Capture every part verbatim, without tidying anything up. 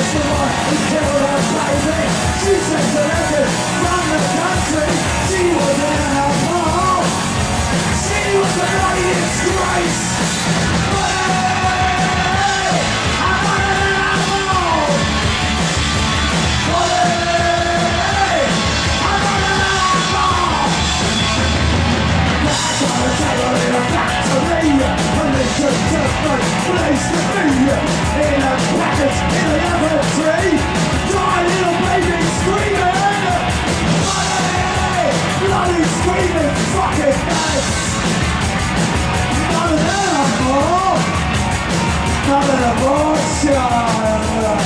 Place to be in a package in a lavatory. Die, little baby, screaming. Bloody, bloody screaming, fucking mess. None of that more. None of the bullshit.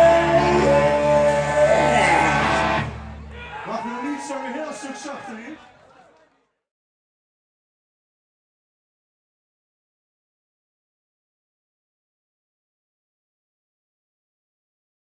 Mag u nog niet zo heel stuk zachter in?